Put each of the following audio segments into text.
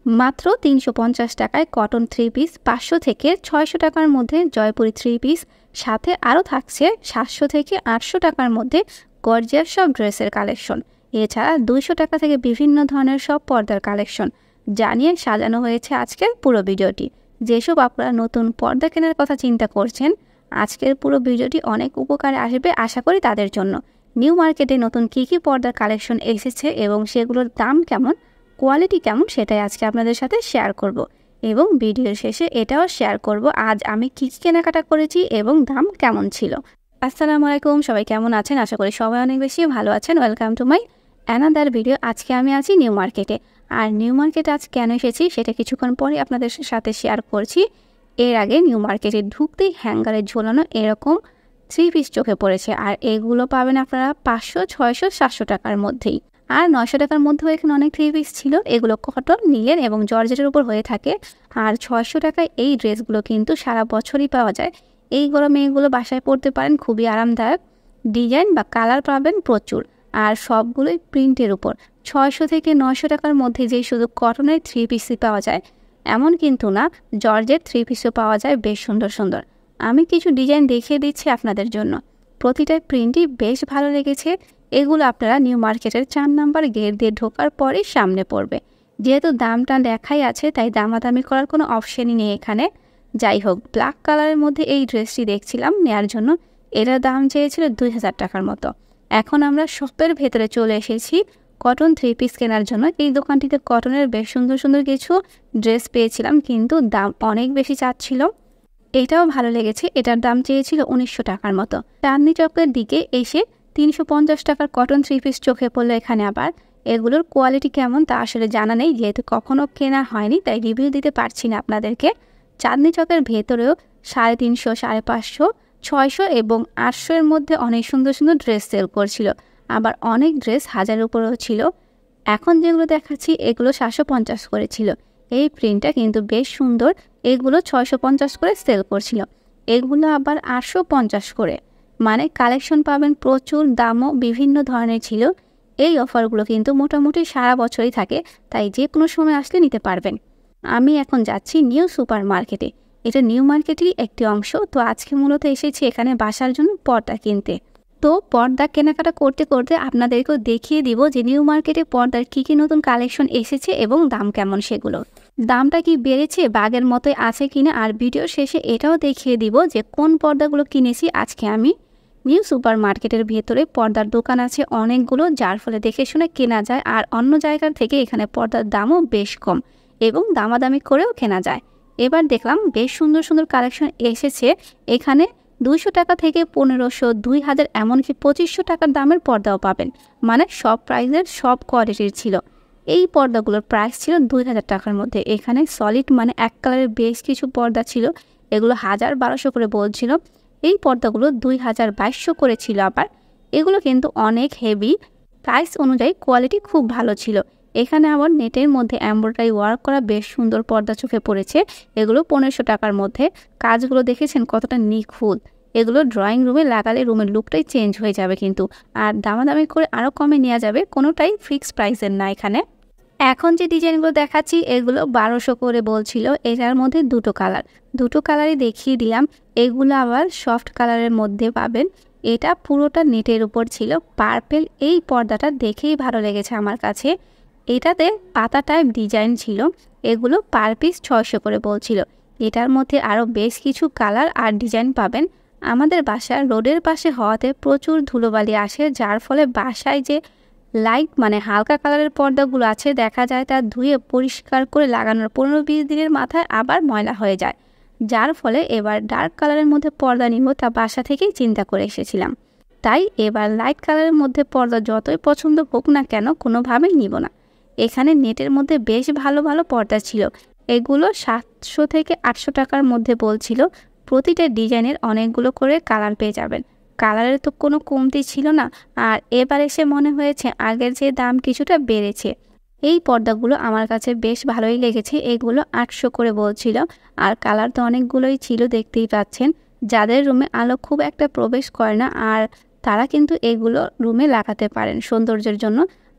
মাত্র ৩৫০ টাকায় cotton three piece, ৫০০ থেকে ৬০০ টাকার মধ্যে জয়পুরি থ্রি পিস, সাথে আরও থাকছে ৭০০ থেকে ৮০০ টাকার মধ্যে গর্জিয়াস সব ড্রেসের কালেকশন। এছাড়া ২০০ টাকা থেকে বিভিন্ন ধরনের সব পর্দার কালেকশন জানিয়ে সাজানো হয়েছে আজকের পুরো ভিডিওটি। যেসব আপনারা নতুন পর্দা কেনার কথা চিন্তা করছেন, আজকের পুরো ভিডিওটি অনেক উপকারে আসবে আশা করি তাদের জন্য। নিউ মার্কেটে নতুন কী কী পর্দার কালেকশন এসেছে এবং সেগুলোর দাম কেমন, কোয়ালিটি কেমন, সেটাই আজকে আপনাদের সাথে শেয়ার করব এবং ভিডিওর শেষে এটাও শেয়ার করব আজ আমি কী কী কেনাকাটা করেছি এবং দাম কেমন ছিল। আসসালামু আলাইকুম, সবাই কেমন আছেন? আশা করি সবাই অনেক বেশি ভালো আছেন। Welcome to my another video. আজকে আমি আছি নিউ মার্কেটে, আর নিউ মার্কেটে আজ কেন এসেছি সেটা কিছুক্ষণ পরে আপনাদের সাথে শেয়ার করছি। এর আগে নিউ মার্কেটে ঢুকতেই হ্যাঙ্গারে ঝোলানো এরকম থ্রি পিস চোখে পড়েছে, আর এগুলো পাবেন আপনারা ৫০০, ৬০০, ৭০০ টাকার মধ্যেই। আর ৯০০ টাকার মধ্যেও এখানে অনেক থ্রি পিস ছিল। এগুলো কটন, লিলেন এবং জর্জেটের উপর হয়ে থাকে। আর ৬০০ টাকায় এই ড্রেসগুলো কিন্তু সারা বছরই পাওয়া যায়। এই গরমে এগুলো বাসায় পরতে পারেন, খুবই আরামদায়ক। ডিজাইন বা কালার পাবেন প্রচুর, আর সবগুলোই প্রিন্টের উপর। ৬০০ থেকে ৯০০ টাকার মধ্যে যে শুধু কটনের থ্রি পিসই পাওয়া যায় এমন কিন্তু না, জর্জেট থ্রি পিসও পাওয়া যায় বেশ সুন্দর সুন্দর। আমি কিছু ডিজাইন দেখিয়ে দিচ্ছি আপনাদের জন্য। প্রতিটা প্রিন্টই বেশ ভালো লেগেছে। এগুলো আপনারা নিউ মার্কেটের ৪ নাম্বার গেট দিয়ে ঢোকার পরেই সামনে পড়বে। যেহেতু দামটা দেখাই আছে তাই দামাদামি করার কোনো অপশানই নেই এখানে। যাই হোক, ব্ল্যাক কালারের মধ্যে এই ড্রেসটি দেখছিলাম নেয়ার জন্য। এটার দাম চেয়েছিল ২০০০ টাকার মতো। এখন আমরা শপের ভেতরে চলে এসেছি কটন থ্রি পিস কেনার জন্য। এই দোকানটিতে কটনের বেশ সুন্দর সুন্দর কিছু ড্রেস পেয়েছিলাম, কিন্তু দাম অনেক বেশি চাচ্ছিল। এটাও ভালো লেগেছে, এটার দাম চেয়েছিল ১৯০০ টাকার মতো। চাঁদনি চকের দিকে এসে ৩৫০ টাকার কটন থ্রি পিস চোখে পড়লো এখানে। আবার এগুলোর কোয়ালিটি কেমন তা আসলে জানা নেই, যেহেতু কখনও কেনা হয়নি তাই রিভিউ দিতে পারছি না আপনাদেরকে। চাঁদনি চকের ভেতরেও ৩৫০, ৫৫০, ৬০০ এবং ৮০০ এর মধ্যে অনেক সুন্দর সুন্দর ড্রেস সেল করছিল। আবার অনেক ড্রেস ১০০০ উপরেও ছিল। এখন যেগুলো দেখাচ্ছি এগুলো ৭৫০ করে ছিল। এই প্রিন্টটা কিন্তু বেশ সুন্দর। এগুলো ৬৫০ করে সেল করছিল, এগুলো আবার ৮৫০ করে। মানে কালেকশন পাবেন প্রচুর, দামও বিভিন্ন ধরনের ছিল। এই অফারগুলো কিন্তু মোটামুটি সারা বছরই থাকে, তাই যে কোনো সময় আসলে নিতে পারবেন। আমি এখন যাচ্ছি নিউ সুপার মার্কেটে। এটা নিউ মার্কেটেরই একটি অংশ। তো আজকে মূলত এসেছি এখানে বাসার জন্য পর্দা কিনতে। তো পর্দা কেনাকাটা করতে করতে আপনাদেরকেও দেখিয়ে দিব যে নিউ মার্কেটে পর্দার কী কী নতুন কালেকশন এসেছে এবং দাম কেমন সেগুলোর। দামটা কি বেড়েছে বা আগের মতোই আছে কিনা, আর ভিডিওর শেষে এটাও দেখিয়ে দিব যে কোন পর্দাগুলো কিনেছি আজকে আমি। নিউ সুপার মার্কেটের ভেতরে পর্দার দোকান আছে অনেকগুলো, যার ফলে দেখে শুনে কেনা যায়। আর অন্য জায়গার থেকে এখানে পর্দার দামও বেশ কম এবং দামাদামি করেও কেনা যায়। এবার দেখলাম বেশ সুন্দর সুন্দর কালেকশন এসেছে এখানে। ২০০ টাকা থেকে ১৫০০, ২০০০, এমনকি ২৫০০ টাকার দামের পর্দাও পাবেন। মানে সব প্রাইসের, সব কোয়ালিটির ছিল। এই পর্দাগুলোর প্রাইস ছিল ২০০০ টাকার মধ্যে। এখানে সলিড মানে এক কালারের বেশ কিছু পর্দা ছিল, এগুলো ১০০০-১২০০ করে বলছিল। এই পর্দাগুলো ২০০০-২২০০ করে ছিল। আবার এগুলো কিন্তু অনেক হেভি, প্রাইস অনুযায়ী কোয়ালিটি খুব ভালো ছিল। এখানে আবার নেটের মধ্যে এমব্রয়ডারি ওয়ার্ক করা বেশ সুন্দর পর্দা চোখে পড়েছে। এগুলো ১৫০০ টাকার মধ্যে। কাজগুলো দেখেছেন কতটা নিখুঁত। এগুলো ড্রয়িং রুমে লাগালে রুমের লুকটাই চেঞ্জ হয়ে যাবে কিন্তু। আর দামাদামি করে আরও কমে নেওয়া যাবে, কোনোটাই ফিক্সড প্রাইসের না এখানে। এখন যে ডিজাইনগুলো দেখাচ্ছি এগুলো ১২০০ করে বলছিল। এটার মধ্যে দুটো কালারই দেখিয়ে দিলাম। এগুলো আবার সফট কালারের মধ্যে পাবেন। এটা পুরোটা নেটের উপর ছিল, পার্পেল। এই পর্দাটা দেখেই ভালো লেগেছে আমার কাছে। এটাতে পাতা টাইপ ডিজাইন ছিল। এগুলো পার পিস ৬০০ করে বলছিল। এটার মধ্যে আরও বেশ কিছু কালার আর ডিজাইন পাবেন। আমাদের বাসা রোডের পাশে হওয়াতে প্রচুর ধুলোবালি আসে, যার ফলে বাসায় যে লাইট মানে হালকা কালারের পর্দাগুলো আছে দেখা যায় তা ধুয়ে পরিষ্কার করে লাগানোর ১৫-২০ দিনের মাথায় আবার ময়লা হয়ে যায়। যার ফলে এবার ডার্ক কালারের মধ্যে পর্দা নিব তা বাসা থেকেই চিন্তা করে এসেছিলাম। তাই এবার লাইট কালারের মধ্যে পর্দা যতই পছন্দ হোক না কেন কোনোভাবেই নিব না। এখানে নেটের মধ্যে বেশ ভালো ভালো পর্দা ছিল। এগুলো ৭০০ থেকে ৮০০ টাকার মধ্যে বলছিল। প্রতিটা ডিজাইনের অনেকগুলো করে কালার পেয়ে যাবেন। কালারের তো কোনো কমতি ছিল না। আর এবার এসে মনে হয়েছে আগের যে দাম কিছুটা বেড়েছে। এই পর্দাগুলো আমার কাছে বেশ ভালোই লেগেছে। এগুলো ৮০০ করে বলছিল। আর কালার তো অনেকগুলোই ছিল, দেখতেই পাচ্ছেন। যাদের রুমে আলো খুব একটা প্রবেশ করে না আর তারা কিন্তু এগুলো রুমে লাগাতে পারেন সৌন্দর্যের জন্য।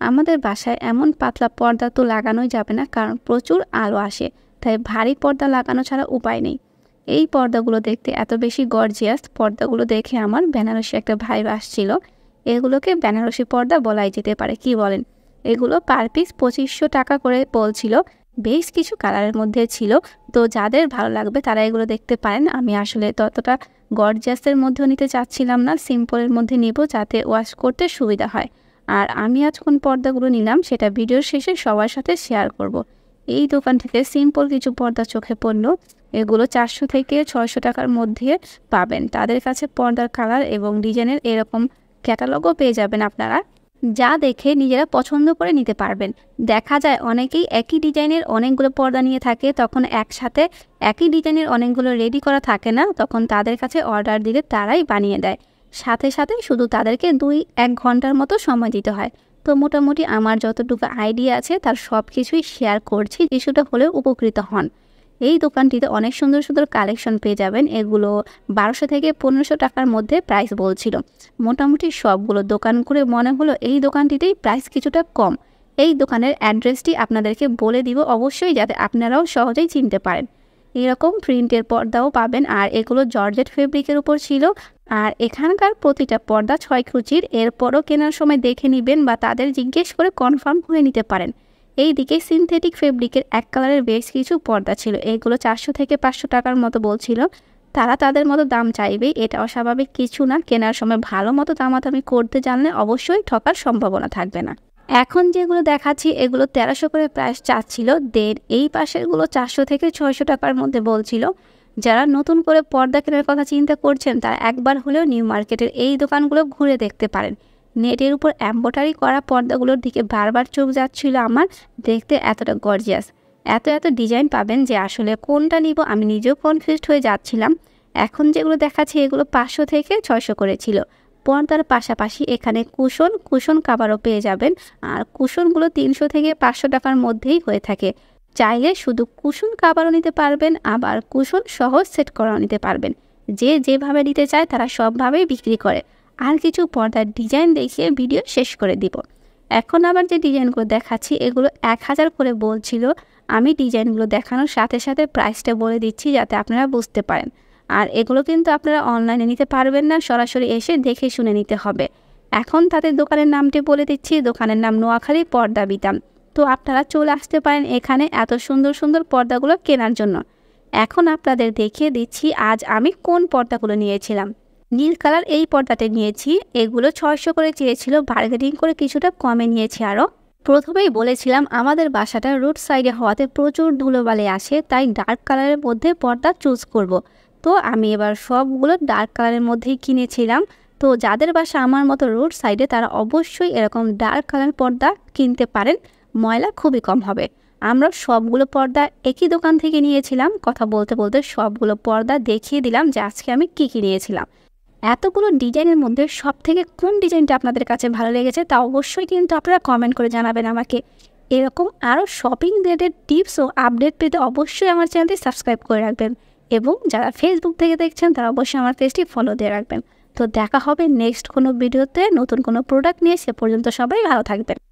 আমাদের বাসায় এমন পাতলা পর্দা তো লাগানোই যাবে না, কারণ প্রচুর আলো আসে, তাই ভারী পর্দা লাগানো ছাড়া উপায় নেই। এই পর্দাগুলো দেখতে এত বেশি গর্জিয়াস, পর্দাগুলো দেখে আমার বেনারসি একটা ভাইব আসছিল। এগুলোকে বেনারসি পর্দা বলাই যেতে পারে, কি বলেন? এগুলো পার পিস 2500 টাকা করে বলছিল। বেশ কিছু কালারের মধ্যে ছিল, তো যাদের ভালো লাগবে তারা এগুলো দেখতে পারেন। আমি আসলে ততটা গর্জিয়াসের মধ্যেও নিতে চাচ্ছিলাম না, সিম্পলের মধ্যে নিব যাতে ওয়াশ করতে সুবিধা হয়। আর আমি আজ কোন পর্দাগুলো নিলাম সেটা ভিডিওর শেষে সবার সাথে শেয়ার করব। এই দোকান থেকে সিম্পল কিছু পর্দা চোখে পড়ল। এগুলো 400 থেকে 600 টাকার মধ্যে পাবেন। তাদের কাছে পর্দার কালার এবং ডিজাইনের এরকম ক্যাটালগও পেয়ে যাবেন আপনারা, যা দেখে নিজেরা পছন্দ করে নিতে পারবেন। দেখা যায় অনেকেই একই ডিজাইনের অনেকগুলো পর্দা নিয়ে থাকে, তখন একসাথে একই ডিজাইনের অনেকগুলো রেডি করা থাকে না, তখন তাদের কাছে অর্ডার দিলে তারাই বানিয়ে দেয়। সাথে সাথে শুধু তাদেরকে 2-1 ঘন্টার মতো সময় দিতে হয়। তো মোটামুটি আমার যতটুকু আইডিয়া আছে তার সব কিছুই শেয়ার করছি, কিছুটা হলেও উপকৃত হন। এই দোকানটিতে অনেক সুন্দর সুন্দর কালেকশন পেয়ে যাবেন। এগুলো 1200 থেকে 1500 টাকার মধ্যে প্রাইস বলছিল। মোটামুটি সবগুলো দোকান করে মনে হলো এই দোকানটিতেই প্রাইস কিছুটা কম। এই দোকানের অ্যাড্রেসটি আপনাদেরকে বলে দিব অবশ্যই, যাতে আপনারাও সহজেই চিনতে পারেন। এরকম প্রিন্টের পর্দাও পাবেন, আর এগুলো জর্জেট ফেব্রিকের উপর ছিল। আর এখানকার প্রতিটা পর্দা 6 কুচির। এরপরও কেনার সময় দেখে নেবেন বা তাদের জিজ্ঞেস করে কনফার্ম করে নিতে পারেন। এই দিকে সিনথেটিক ফেব্রিকের এক কালারের বেশ কিছু পর্দা ছিল। এগুলো 400 থেকে 500 টাকার মতো বলছিল। তারা তাদের মতো দাম চাইবেই, এটা অস্বাভাবিক কিছু না। কেনার সময় ভালো মতো দামাদামি করতে জানলে অবশ্যই ঠকার সম্ভাবনা থাকবে না। এখন যেগুলো দেখাচ্ছি এগুলো 1300 করে প্রাইস চাচ্ছিল। এই পাশেরগুলো 400 থেকে 600 টাকার মধ্যে বলছিল। যারা নতুন করে পর্দা কেনার কথা চিন্তা করছেন তারা একবার হলেও নিউ মার্কেটের এই দোকানগুলো ঘুরে দেখতে পারেন। নেটের উপর এমব্রয়ডারি করা পর্দাগুলোর দিকে বারবার চোখ যাচ্ছিল আমার, দেখতে এতটা গর্জিয়াস। এত এত ডিজাইন পাবেন যে আসলে কোনটা নিব আমি নিজেও কনফিউজড হয়ে যাচ্ছিলাম। এখন যেগুলো দেখাচ্ছি এগুলো 500 থেকে 600 করে ছিল। পর্দার পাশাপাশি এখানে কুশন কাভারও পেয়ে যাবেন। আর কুশনগুলো 300 থেকে 500 টাকার মধ্যেই হয়ে থাকে। চাইলে শুধু কুশন কাভারও নিতে পারবেন, আবার কুশন সহ সেট করাও নিতে পারবেন। যে যেভাবে নিতে চায় তারা সবভাবেই বিক্রি করে। আর কিছু পর্দার ডিজাইন দেখিয়ে ভিডিও শেষ করে দিব। এখন আবার যে ডিজাইনগুলো দেখাচ্ছি এগুলো 1000 করে বলছিল। আমি ডিজাইনগুলো দেখানোর সাথে সাথে প্রাইসটা বলে দিচ্ছি যাতে আপনারা বুঝতে পারেন। আর এগুলো কিন্তু আপনারা অনলাইনে নিতে পারবেন না, সরাসরি এসে দেখে শুনে নিতে হবে। এখন তাদের দোকানের নামটি বলে দিচ্ছি। দোকানের নাম নোয়াখালী পর্দা বিতান। তো আপনারা চলে আসতে পারেন এখানে এত সুন্দর সুন্দর পর্দাগুলো কেনার জন্য। এখন আপনাদের দেখিয়ে দিচ্ছি আজ আমি কোন পর্দাগুলো নিয়েছিলাম। নীল কালার এই পর্দাটা নিয়েছি। এগুলো 600 করে চেয়েছিল, বার্গেনিং করে কিছুটা কমে নিয়েছি আরও। প্রথমেই বলেছিলাম আমাদের বাসাটা রোড সাইডে হওয়াতে প্রচুর ধুলোবালি আসে, তাই ডার্ক কালারের মধ্যে পর্দা চুজ করব। তো আমি এবার সবগুলো ডার্ক কালারের মধ্যেই কিনেছিলাম। তো যাদের বাসা আমার মতো রোড সাইডে তারা অবশ্যই এরকম ডার্ক কালার পর্দা কিনতে পারেন, ময়লা খুবই কম হবে। আমরা সবগুলো পর্দা একই দোকান থেকে নিয়েছিলাম। কথা বলতে বলতে সবগুলো পর্দা দেখিয়ে দিলাম যে আজকে আমি কী নিয়েছিলাম। এতগুলো ডিজাইনের মধ্যে সব থেকে কোন ডিজাইনটা আপনাদের কাছে ভালো লেগেছে তা অবশ্যই কিন্তু আপনারা কমেন্ট করে জানাবেন আমাকে। এরকম আরও শপিং রিলেটেড টিপস ও আপডেট পেতে অবশ্যই আমার চ্যানেলটি সাবস্ক্রাইব করে রাখবেন, এবং যারা ফেসবুক থেকে দেখছেন তারা অবশ্যই আমার পেজটি ফলো দিয়ে রাখবেন। তো দেখা হবে নেক্সট কোনো ভিডিওতে নতুন কোনো প্রোডাক্ট নিয়ে। সে পর্যন্ত সবাই ভালো থাকবেন।